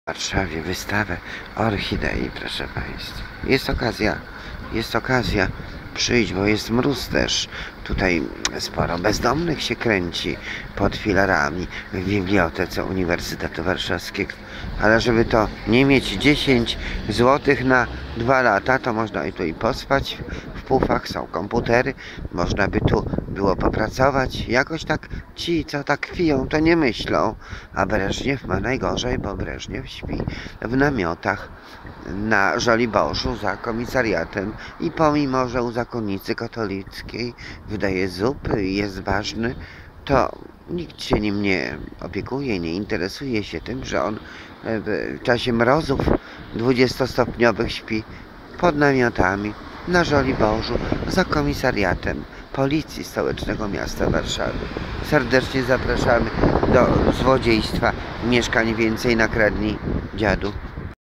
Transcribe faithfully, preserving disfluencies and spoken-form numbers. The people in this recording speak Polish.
W Warszawie wystawę orchidei, proszę Państwa. Jest okazja, jest okazja przyjść, bo jest mróz też. Tutaj sporo bezdomnych się kręci pod filarami w Bibliotece Uniwersytetu Warszawskiego. Ale żeby to nie mieć dziesięć złotych na dwa lata, to można i tu i pospać. W pufach są komputery, można by tu było popracować. Jakoś tak ci, co tak kwiją, to nie myślą. A Breżniew ma najgorzej, bo Breżniew śpi w namiotach na Żoliborzu za komisariatem i pomimo, że u zakonnicy katolickiej wydaje zupy i jest ważny, to nikt się nim nie opiekuje, nie interesuje się tym, że on w czasie mrozów dwudziestostopniowych śpi pod namiotami na Żoliborzu za komisariatem Policji Stołecznego Miasta Warszawy. Serdecznie zapraszamy do złodziejstwa mieszkań. Więcej nakradnij, dziadu.